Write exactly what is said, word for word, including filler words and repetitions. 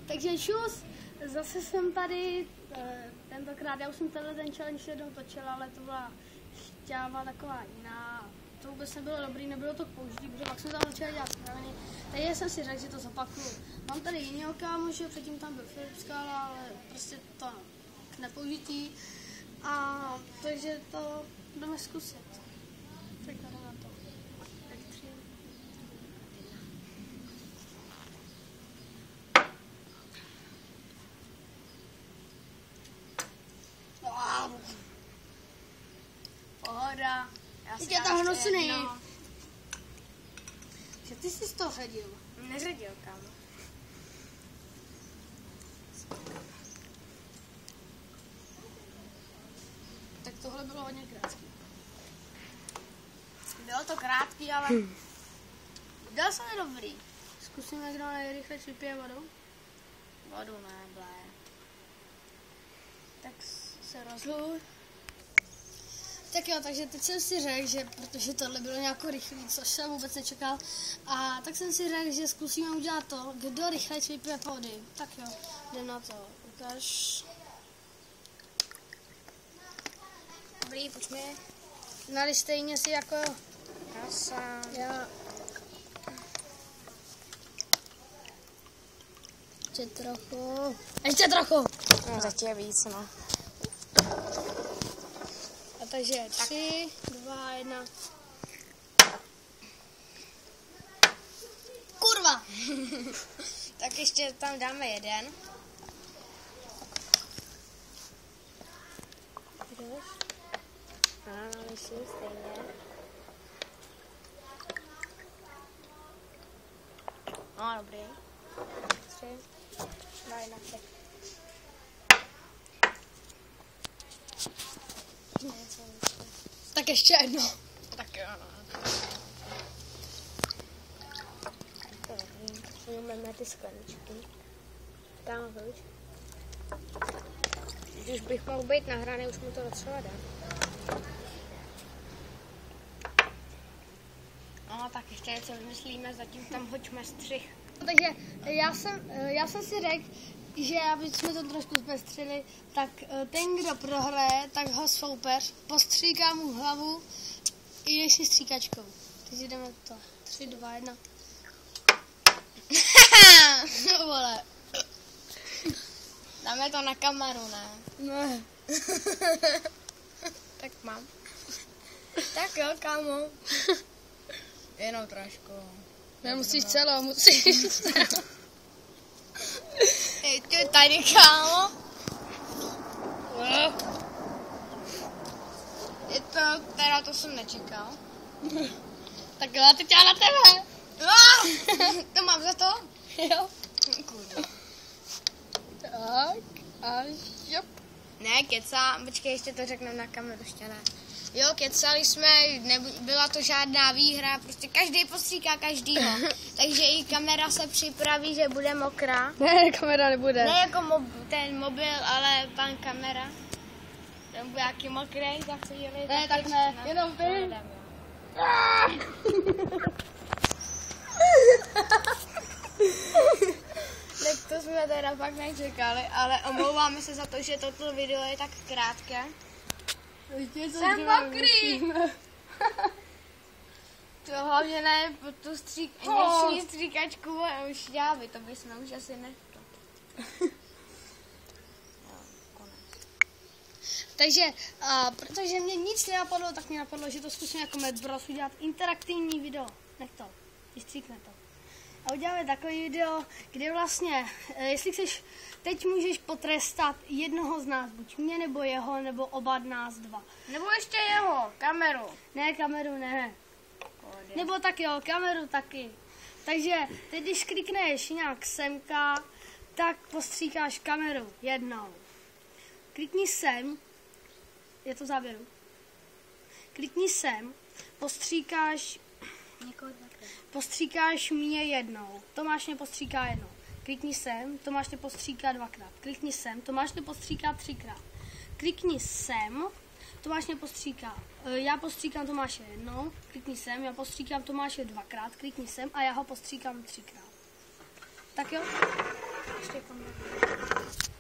Takže čus, zase jsem tady, e, tentokrát, já už jsem tenhle ten challenge jednou točila, ale to byla šťáva taková jiná. To vůbec nebylo dobrý, nebylo to k použití, protože pak jsme tam začali dělat straviny. Takže jsem si řekl, že to zopakuju. Mám tady jinýho kámoše, předtím tam byl Filip Skála, ale prostě to k nepoužití. A takže to jdeme zkusit. Tak jdeme na to. Tak tři. Wow. Pohoda. Teď je to hnusný. Že ty jsi to řadil? Neřadil, kámo. Tak tohle bylo hodně krátký. Bylo to krátký, ale Hmm. byl jsem dobrý. Zkusíme, kdo nejrychleji vypije vodou. Vodu ne, blé. Tak se rozluj. Tak jo, takže teď jsem si řekl, že protože tohle bylo nějakou rychlý, což jsem vůbec nečekal, a tak jsem si řekl, že zkusíme udělat to, kdo rychleji vypije vody. Tak jo, jdem na to. Ukaž. Dobrý, pojďme. Nali stejně si jako Kasa. já. Ještě trochu. Ještě trochu. No, zatím je víc, no. A takže tři, dva, jedna. Kurva! Tak ještě tam dáme jeden. Jdeš? Ano, myslím stejně. No, dobrý. Tři, dva, jedna, tři. Tak ještě jedno. Tak jo, no. Přijmeme ty skleničky. Tam hoď. Když bych mohl být nahraný, už mu to docela dá. No, tak ještě něco vymyslíme, zatím tam hoďme střih. Takže já jsem, já jsem si řekl, že aby jsme to trošku zpestřili, tak ten, kdo prohraje, tak ho soupeř postříká mu hlavu i ještě stříkačkou. Takže jdeme to. Tři, dva, jedna. Vole. Dáme to na kameru, ne? Ne. Tak mám. Tak jo, kámo. Jenom trošku. Nemusíš celou, musíš celou. Hej, ty tady, kámo. Je to, teda to jsem nečekal. Tak jo, teď já na tebe. To mám za to? Jo. Kurva. Tak a jop. Ne, kecá, počkej, ještě to řeknu na kameru, ještě ne. Jo, kecali jsme, nebyla to žádná výhra, prostě každý postříká každýho. Takže i kamera se připraví, že bude mokrá. Ne, kamera nebude. Ne jako mob, ten mobil, ale pan kamera. Ten bude jaký mokrý za chvíli. Ne, tak ne, jenom ty. Tak to jsme teda fakt nečekali, ale omlouváme se za to, že toto video je tak krátké. Jsem mokrý! To hlavně ne po tu střík, Oh. dnešní stříkačku a už jávy, to bychom už asi nechtěli. Takže, a, protože mě nic nenapadlo, tak mě napadlo, že to zkusím jako Mad Bros udělat interaktivní video. Nech to, vystříkne to. A uděláme takový video, kde vlastně, jestli chceš, teď můžeš potrestat jednoho z nás, buď mě, nebo jeho, nebo oba nás dva. Nebo ještě jeho, kameru. Ne, kameru ne. Nebo tak jo, kameru taky. Takže teď, když klikneš nějak semka, tak postříkáš kameru jednou. Klikni sem, je to záběru. Klikni sem, postříkáš, postříkáš mě jednou. Tomáš mě postříká jednou. Klikni sem, Tomáš mě postříká dvakrát. Klikni sem, Tomáš mě postříká třikrát. Klikni sem, Tomáš mě postříká. Já postříkám Tomáše jednou, klikni sem, já postříkám Tomáše dvakrát, klikni sem a já ho postříkám třikrát. Tak jo? ještě kamera.